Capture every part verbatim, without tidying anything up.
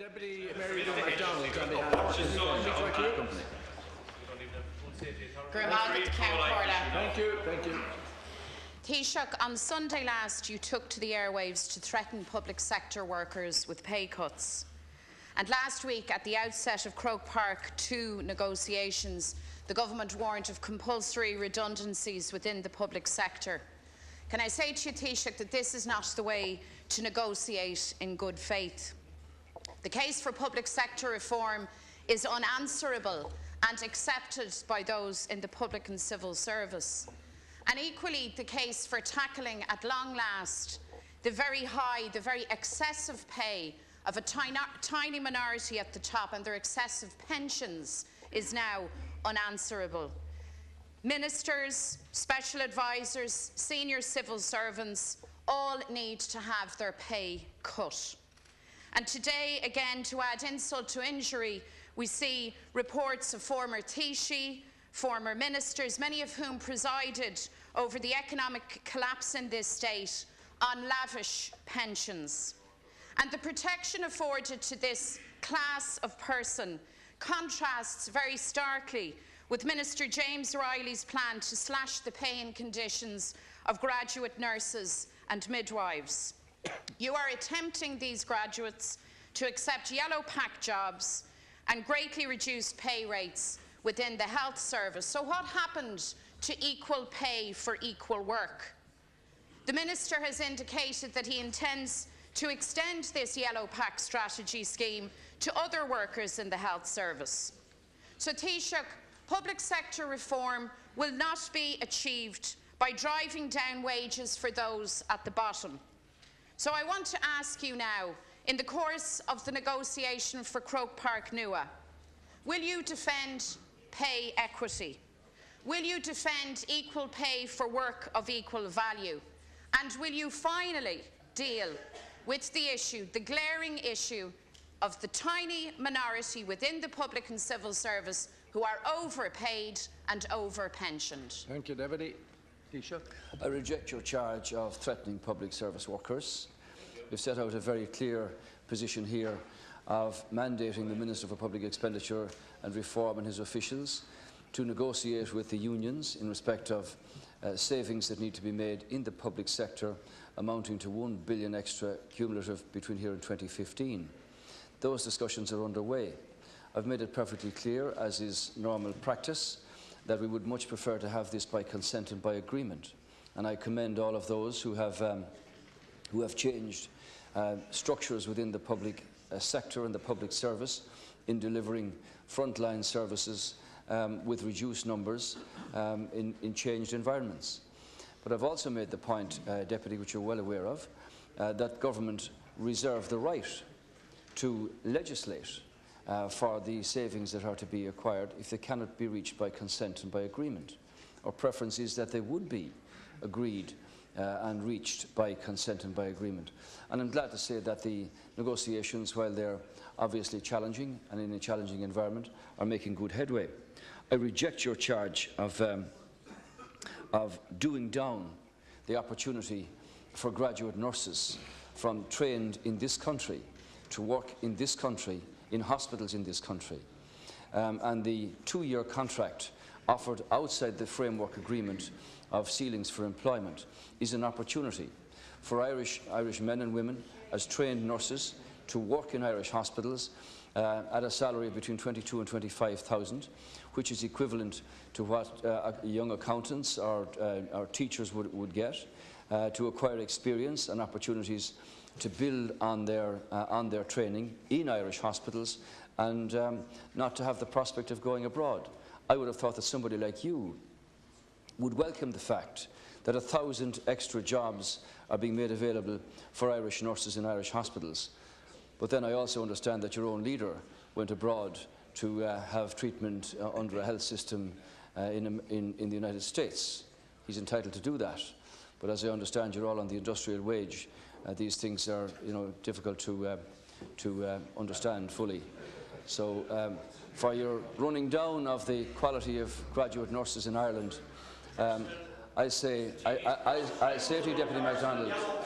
Deputy Mary Lou MacDonald on behalf of the company. Thank you, thank you. Taoiseach, on Sunday last you took to the airwaves to threaten public sector workers with pay cuts. And last week, at the outset of Croke Park two negotiations, the government warned of compulsory redundancies within the public sector. Can I say to you, Taoiseach, that this is not the way to negotiate in good faith? The case for public sector reform is unanswerable and accepted by those in the public and civil service. And equally, the case for tackling at long last the very high, the very excessive pay of a tiny, tiny minority at the top and their excessive pensions is now unanswerable. Ministers, special advisors, senior civil servants all need to have their pay cut. And today, again, to add insult to injury, we see reports of former Taoiseach, former ministers, many of whom presided over the economic collapse in this state, on lavish pensions. And the protection afforded to this class of person contrasts very starkly with Minister James Riley's plan to slash the pay and conditions of graduate nurses and midwives. You are attempting, these graduates, to accept yellow pack jobs and greatly reduced pay rates within the health service. So what happened to equal pay for equal work? The Minister has indicated that he intends to extend this yellow pack strategy scheme to other workers in the health service. So, Taoiseach, public sector reform will not be achieved by driving down wages for those at the bottom. So I want to ask you now, in the course of the negotiation for Croke Park Nua, will you defend pay equity? Will you defend equal pay for work of equal value? And will you finally deal with the issue, the glaring issue, of the tiny minority within the public and civil service who are overpaid and overpensioned? Thank you, Deputy. Taoiseach. I reject your charge of threatening public service workers. We've set out a very clear position here of mandating the Minister for Public Expenditure and Reform and his officials to negotiate with the unions in respect of uh, savings that need to be made in the public sector, amounting to one billion extra cumulative between here and twenty fifteen. Those discussions are underway. I've made it perfectly clear, as is normal practice, that we would much prefer to have this by consent and by agreement. And I commend all of those who have, um, who have changed uh, structures within the public uh, sector and the public service in delivering frontline services um, with reduced numbers um, in, in changed environments. But I've also made the point, uh, Deputy, which you're well aware of, uh, that government reserve the right to legislate uh, for the savings that are to be acquired if they cannot be reached by consent and by agreement. Our preference is that they would be agreed uh, and reached by consent and by agreement. And I'm glad to say that the negotiations, while they're obviously challenging and in a challenging environment, are making good headway. I reject your charge of um, of doing down the opportunity for graduate nurses from trained in this country to work in this country, in hospitals in this country. Um, and the two-year contract offered outside the framework agreement of ceilings for employment is an opportunity for Irish, Irish men and women as trained nurses to work in Irish hospitals uh, at a salary of between twenty-two and twenty-five thousand, which is equivalent to what uh, young accountants or, uh, or teachers would, would get, uh, to acquire experience and opportunities to build on their, uh, on their training in Irish hospitals, and um, not to have the prospect of going abroad. I would have thought that somebody like you would welcome the fact that a thousand extra jobs are being made available for Irish nurses in Irish hospitals. But then I also understand that your own leader went abroad to uh, have treatment uh, under a health system uh, in, in, in the United States. He's entitled to do that. But as I understand, you're all on the industrial wage. Uh, these things are, you know, difficult to, uh, to uh, understand fully. So um, for your running down of the quality of graduate nurses in Ireland, um, I say, I, I, I say to you, Deputy MacDonald,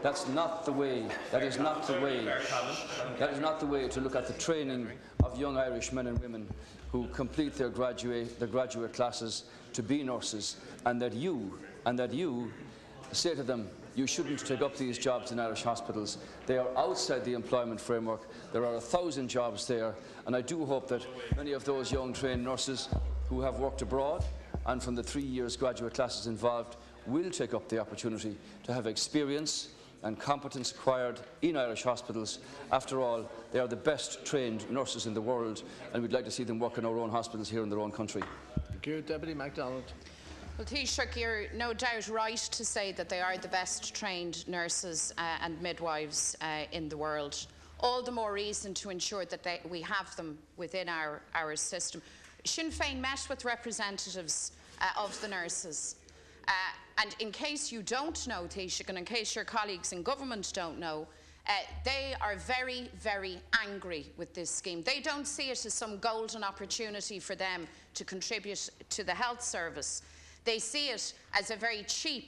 That's not the way. That is not the way. That is not the way to look at the training of young Irish men and women who complete their graduate, their graduate classes to be nurses, and that you, and that you say to them, you shouldn't take up these jobs in Irish hospitals. They are outside the employment framework. There are a thousand jobs there, and I do hope that many of those young trained nurses who have worked abroad and from the three years graduate classes involved will take up the opportunity to have experience and competence acquired in Irish hospitals. After all, they are the best trained nurses in the world, and we'd like to see them work in our own hospitals here in their own country. Thank you. Deputy MacDonald. Well, Taoiseach, you're no doubt right to say that they are the best trained nurses uh, and midwives uh, in the world. All the more reason to ensure that they, we have them within our, our system. Sinn Féin met with representatives uh, of the nurses. Uh, and in case you don't know, Taoiseach, and in case your colleagues in government don't know, uh, they are very, very angry with this scheme. They don't see it as some golden opportunity for them to contribute to the health service. They see it as a very cheap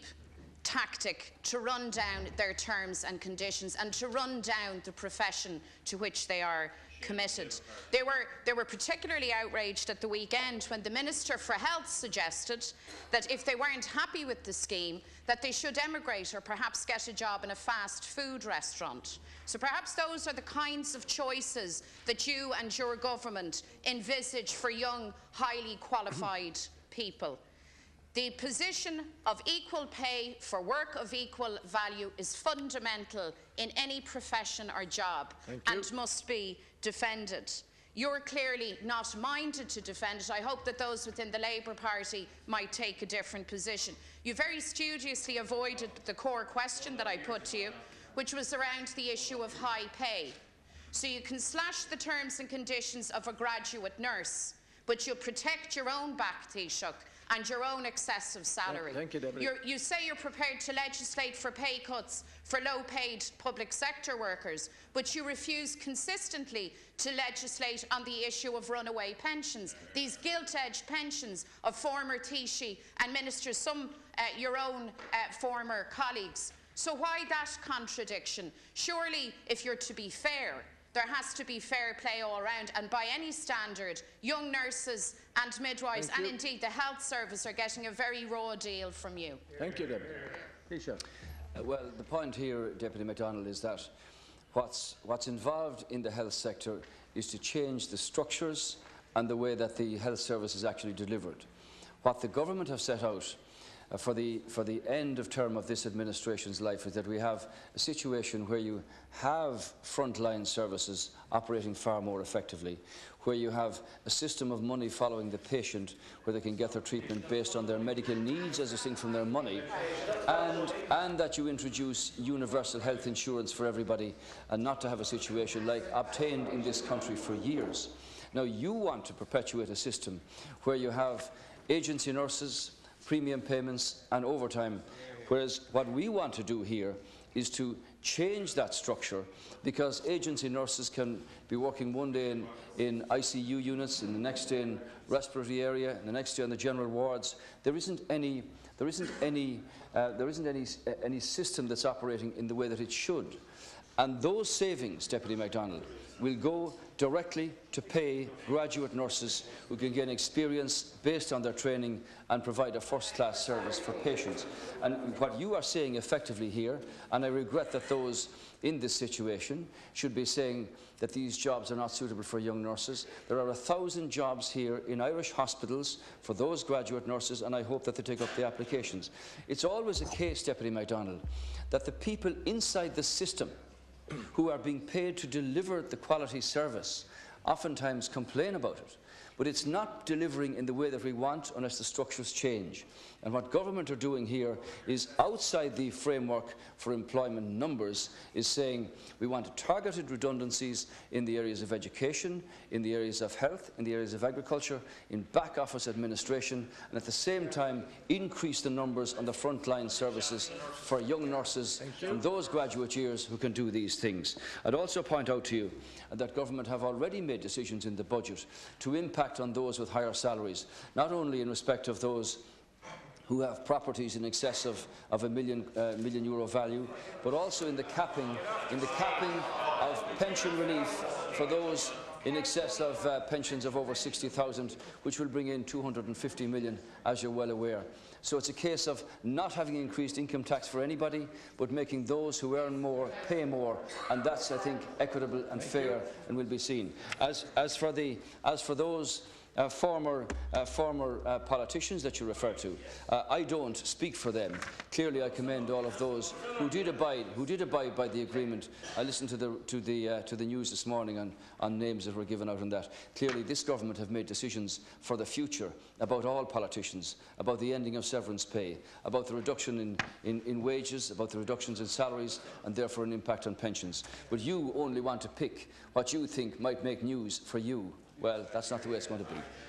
tactic to run down their terms and conditions and to run down the profession to which they are committed. They were, they were particularly outraged at the weekend when the Minister for Health suggested that if they weren't happy with the scheme, that they should emigrate or perhaps get a job in a fast food restaurant. So perhaps those are the kinds of choices that you and your government envisage for young, highly qualified people. The position of equal pay for work of equal value is fundamental in any profession or job and must be defended. You're clearly not minded to defend it. I hope that those within the Labour Party might take a different position. You very studiously avoided the core question that I put to you, which was around the issue of high pay. So you can slash the terms and conditions of a graduate nurse, but you'll protect your own back, Taoiseach, and your own excessive salary. Thank you, Deputy. You're, you say you're prepared to legislate for pay cuts for low-paid public sector workers, but you refuse consistently to legislate on the issue of runaway pensions, these gilt-edged pensions of former Taoiseach and ministers, some uh, your own uh, former colleagues. So why that contradiction? Surely, if you're to be fair, there has to be fair play all around, and by any standard, young nurses and midwives and indeed the health service are getting a very raw deal from you. Thank you, Deputy. Taoiseach. Uh, well, the point here, Deputy MacDonald, is that what's, what's involved in the health sector is to change the structures and the way that the health service is actually delivered. What the government have set out Uh, for, the, for the end of term of this administration's life is that we have a situation where you have frontline services operating far more effectively, where you have a system of money following the patient, where they can get their treatment based on their medical needs as distinct from their money, and, and that you introduce universal health insurance for everybody, and not to have a situation like obtained in this country for years. Now, you want to perpetuate a system where you have agency nurses, premium payments and overtime, whereas what we want to do here is to change that structure, because agency nurses can be working one day in, in I C U units, in the next day in respiratory area, and the next day on the general wards. There isn't any, there isn't any, uh, there isn't any, uh, any system that's operating in the way that it should. And those savings, Deputy MacDonald, will go directly to pay graduate nurses who can gain experience based on their training and provide a first-class service for patients. And what you are saying effectively here, and I regret that those in this situation should be saying that these jobs are not suitable for young nurses. There are a thousand jobs here in Irish hospitals for those graduate nurses, and I hope that they take up the applications. It's always a case, Deputy MacDonald, that the people inside the system who are being paid to deliver the quality service oftentimes complain about it. But it's not delivering in the way that we want unless the structures change. And what government are doing here is, outside the framework for employment numbers, is saying we want targeted redundancies in the areas of education, in the areas of health, in the areas of agriculture, in back office administration, and at the same time increase the numbers on the frontline services for young nurses from those graduate years who can do these things. I'd also point out to you that government have already made decisions in the budget to impact on those with higher salaries, not only in respect of those who have properties in excess of, of a million, uh, million euro value, but also in the capping, in the capping of pension relief for those in excess of uh, pensions of over sixty thousand, which will bring in two hundred and fifty million, as you're well aware. So it's a case of not having increased income tax for anybody, but making those who earn more pay more, and that's, I think, equitable and fair and will be seen. As, as, for, the, as for those Uh, former uh, former uh, politicians that you refer to, uh, I don't speak for them. Clearly, I commend all of those who did abide who did abide by the agreement. I listened to the to the uh, to the news this morning on on names that were given out on that. Clearly, this government have made decisions for the future about all politicians, about the ending of severance pay, about the reduction in, in, in wages, about the reductions in salaries, and therefore an impact on pensions. But you only want to pick what you think might make news for you. Well, that's not the way it's going to be.